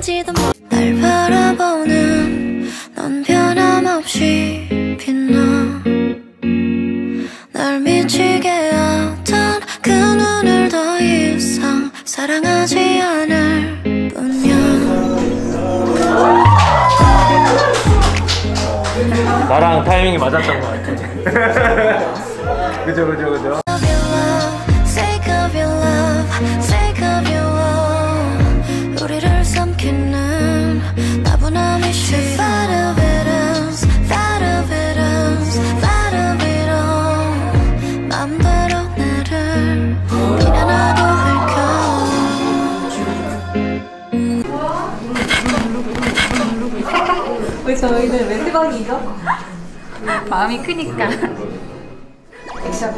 사랑하지도 날 바라보는 넌 변함없이 빛나. 날 미치게 하던 그 눈을 더 이상 사랑하지 않을 뿐이야. 나랑 타이밍이 맞았던 것 같아. 그죠. 우리를 삼키는 나분함이 싫어. 맘대로 나를 비난하도 할까. 왜 저희는 왜 대박이죠? 마음이 크니까. 액션.